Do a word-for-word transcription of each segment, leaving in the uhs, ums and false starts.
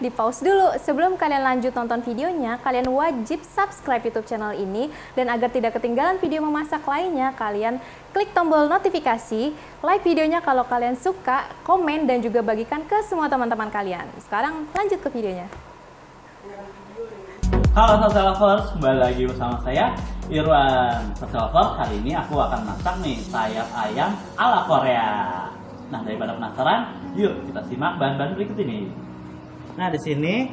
di pause dulu. Sebelum kalian lanjut nonton videonya, kalian wajib subscribe YouTube channel ini. Dan agar tidak ketinggalan video memasak lainnya, kalian klik tombol notifikasi, like videonya kalau kalian suka, komen, dan juga bagikan ke semua teman-teman kalian. Sekarang lanjut ke videonya. Halo Salsa Lovers, kembali lagi bersama saya Irwan. Salsa Lovers, hari ini aku akan masak nih sayap ayam ala Korea. Nah, daripada penasaran, yuk kita simak bahan-bahan berikut ini. Nah, di sini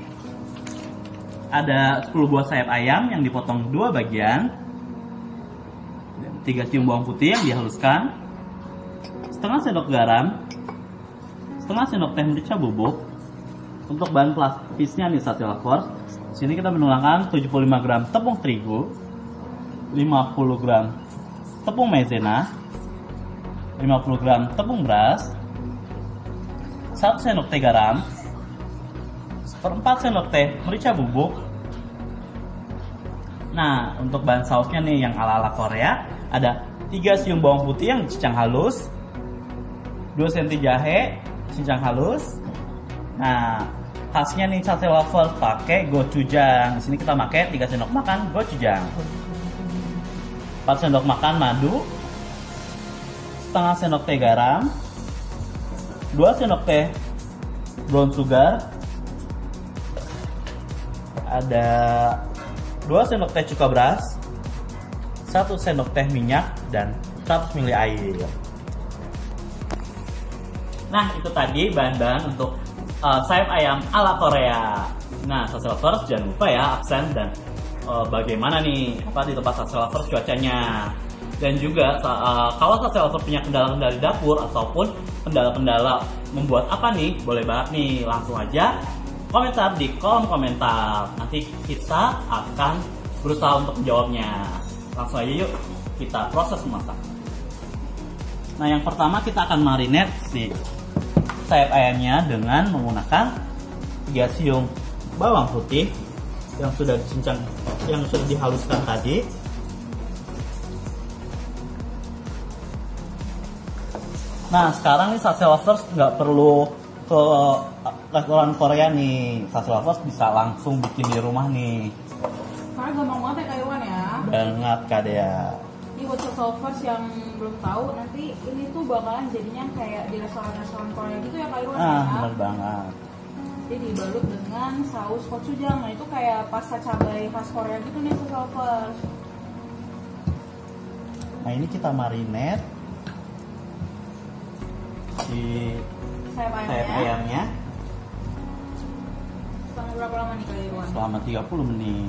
ada sepuluh buah sayap ayam yang dipotong dua bagian, tiga siung bawang putih yang dihaluskan, setengah sendok garam, setengah sendok teh merica bubuk. Untuk bahan plastisnya nih Salsa Lovers, di sini kita menggunakan tujuh puluh lima gram tepung terigu, lima puluh gram tepung maizena, lima puluh gram tepung beras, satu sendok teh garam, seperempat sendok teh merica bubuk. Nah, untuk bahan sausnya nih yang ala-ala Korea, ada tiga siung bawang putih yang dicincang halus, dua sentimeter jahe cincang halus. Nah, khasnya nih Salsa Lovers pakai gochujang. Di sini kita pakai tiga sendok makan gochujang, empat sendok makan madu, setengah sendok teh garam, dua sendok teh brown sugar, ada dua sendok teh cuka beras, satu sendok teh minyak, dan seratus mililiter air. Nah, itu tadi bahan-bahan untuk uh, sayap ayam ala Korea. Nah, Salsa Lovers jangan lupa ya absen dan uh, bagaimana nih apa di tempat Salsa Lovers cuacanya. Dan juga uh, kalau Salsa Lovers punya kendala-kendala di dapur ataupun kendala-kendala membuat apa nih, boleh banget nih langsung aja komentar di kolom komentar. Nanti kita akan berusaha untuk menjawabnya. Langsung aja yuk kita proses memasak. Nah, yang pertama kita akan marinate si sayap ayamnya dengan menggunakan tiga siung bawang putih yang sudah dicincang, yang sudah dihaluskan tadi. Nah, sekarang nih Salsa Lovers nggak perlu ke restoran Korea nih, Salsa Lovers bisa langsung bikin di rumah nih. Karena gampang banget ya Kak Irwan ya. Banget Kak Dea. Ini buat Salsa Lovers yang belum tahu, nanti ini tuh bakalan jadinya kayak di restoran-restoran Korea gitu ya Kak Irwan Ah, ya. bener banget. Jadi dibalut dengan saus gochujang. Nah, itu kayak pasta cabai khas Korea gitu nih Salsa Lovers. Nah, ini kita marinate si Sayap ayamnya. sayap ayamnya Selama berapa lama nih Kak Irwan? selama tiga puluh menit.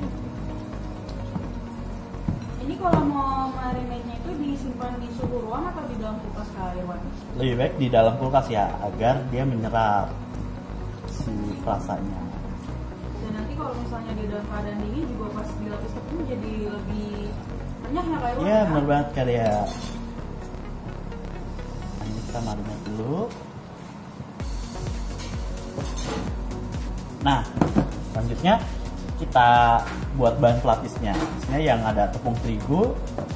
Ini kalau mau marinate-nya itu disimpan di suhu ruang atau di dalam kulkas Kak Irwan? Lebih baik di dalam kulkas ya, agar dia menyerap si rasanya. Dan nanti kalau misalnya di dalam keadaan dingin juga pas dilapis tepung jadi lebih renyah ya Kak Irwan? Iya, bener banget Kak Dea. Nah, ini kita marinate dulu. Nah, selanjutnya kita buat bahan pelapisnya. Isinya yang ada tepung terigu,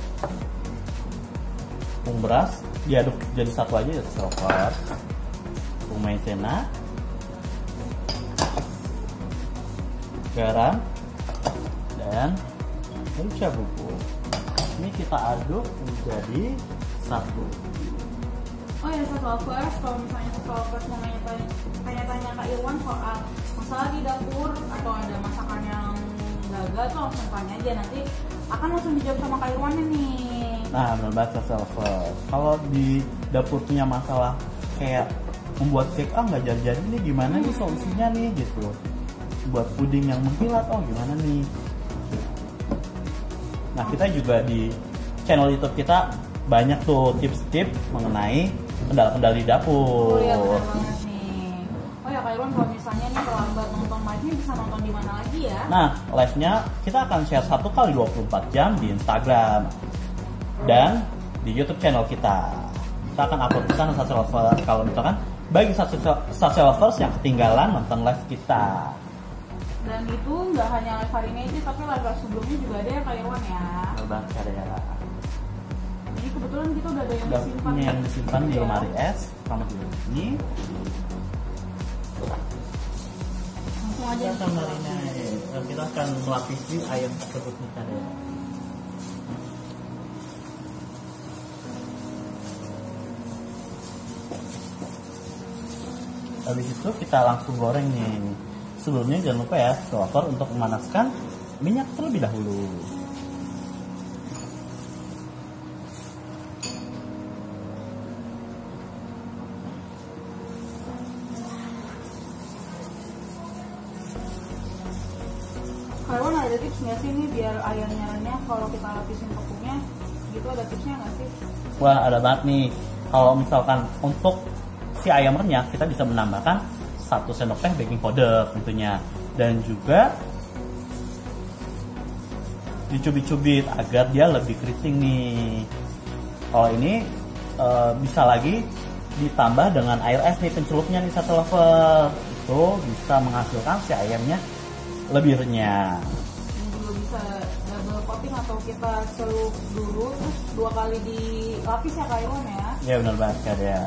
tepung beras, diaduk jadi satu aja ya, Salsa. Tepung maizena, garam, dan merica bubuk. Ini kita aduk menjadi satu. Oh ya, Salsa Lovers, kalau misalnya Salsa Lovers mau tanya-tanya Kak Irwan soal masalah di dapur atau ada masakan yang gagal tuh langsung tanya aja, nanti akan langsung dijawab sama Kak Irwan nih. Nah, benar banget Salsa Lovers. Kalau di dapur punya masalah kayak membuat cake, ah nggak jadi-jadi nih, gimana nih solusinya nih gitu. Buat puding yang mengkilat, oh gimana nih. Nah, kita juga di channel YouTube kita banyak tuh tips-tips mengenai kendala-kendala di dapur. Oh iya, benar banget nih. Oh ya Kak Irwan, kalau misalnya nih terlambat nonton live-nya bisa nonton di mana lagi ya? Nah, live-nya kita akan share satu kali dua puluh empat jam di Instagram dan di YouTube channel kita. Kita akan upload di sana Salsa Lovers. Kalau misalkan bagi Salsa Lovers yang ketinggalan nonton live kita. Dan itu nggak hanya live hari ini aja, tapi live sebelumnya juga ada ya Kak Irwan ya. Bang Karya. Ini kebetulan kita udah ada yang Udah disimpan. punya yang disimpan di Ya. lemari es sama di sini. Langsung aja. Kita akan marinade. Kita akan melapisi ayam tersebut nih kan ya. Habis itu kita langsung goreng nih. Sebelumnya jangan lupa ya, stopper untuk memanaskan minyak terlebih dahulu. Kalian ada tips nggak sih nih biar ayamnya renyah kalau kita lapisin tepungnya? Gitu ada tipsnya nggak sih? Wah, ada banget nih. Kalau misalkan untuk si ayam renyah, kita bisa menambahkan satu sendok teh baking powder tentunya, dan juga dicubit-cubit agar dia lebih keriting nih. Kalau ini e, bisa lagi ditambah dengan air es nih pencelupnya nih satu lover, itu bisa menghasilkan si ayamnya lebih renyah. Ini juga bisa double coating atau kita celup dulu terus dua kali dilapis ya Kak Iwan ya? Ya benar banget Kak ya.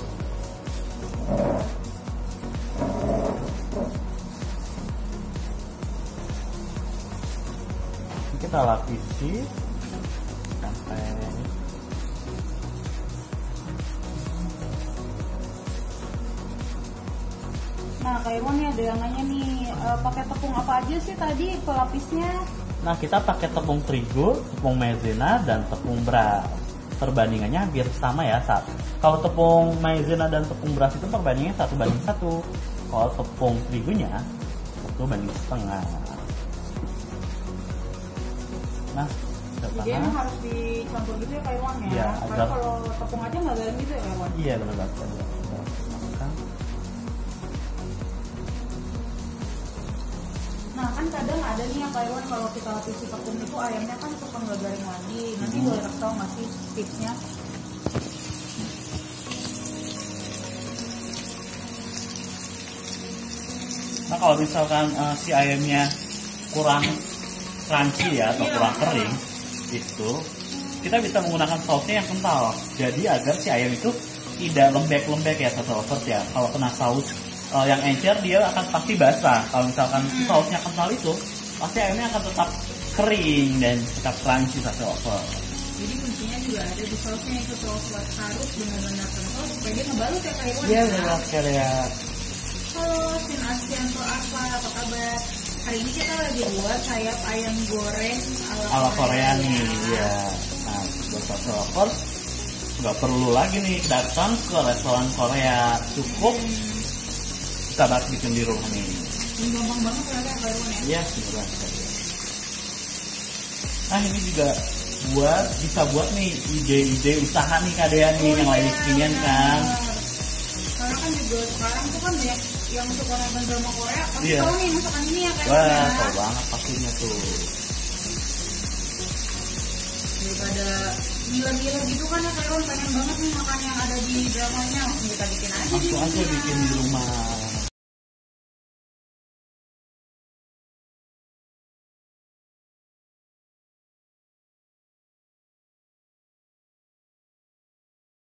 Kita lapisi sampai nah Kak Iwan nih ada yang nanya nih e, pakai tepung apa aja sih tadi pelapisnya? Nah kita pakai tepung terigu, tepung maizena, dan tepung beras. Perbandingannya hampir sama ya saat kalau tepung maizena dan tepung beras itu perbandingannya satu banding satu. Kalau tepung terigunya satu banding setengah. Nah, jadi emang harus dicampur gitu ya Kak Iwan ya? Iya, Karena agar... kalau tepung aja nggak garam gitu ya Kak Iwan? Iya benar banget. Nah kan kadang ada nih yang Kak Iwan kalau kita lapisi tepung itu ayamnya kan suka nggak garing lagi. Nanti hmm. boleh kasih tau nggak sih tipsnya? Nah kalau misalkan uh, si ayamnya kurang crunchy ya atau kurang kering, itu kita bisa menggunakan sausnya yang kental. Jadi agar si ayam itu tidak lembek-lembek ya satu lovers ya. Kalau kena saus uh, yang encer dia akan pasti basah. Kalau misalkan hmm. sausnya kental itu, pasti ayamnya akan tetap kering dan tetap crunchy satu lovers. Jadi kuncinya juga ada di sausnya itu saus harus benar-benar kental supaya dia ngebalut ya Kak Iwan. Iya benar sekali ya. Halo Sin Asianto apa, apa kabar? Hari ini kita lagi buat sayap ayam goreng ala, ala Korea nih ya. Nah buat satu lovers nggak perlu lagi nih datang ke restoran Korea, cukup hmm. kita bahas bikin di rumah nih. Ini gampang banget ya Kak Iwan ya? Iya benar sekali. Nah ini juga buat bisa buat nih ide-ide usaha nih Kak Dea nih oh, yang lagi kekinian kan. Karena kan juga sekarang tuh kan banyak yang suka nonton drama Korea, pasti iya. tahu nih masakan ini ya Kak. Wah ya. Tahu banget pastinya tuh. Daripada gila-gila gitu kan ya Kak Iwan pengen banget nih makan yang ada di dramanya, langsung kita bikin aja. Langsung aja bikin di rumah.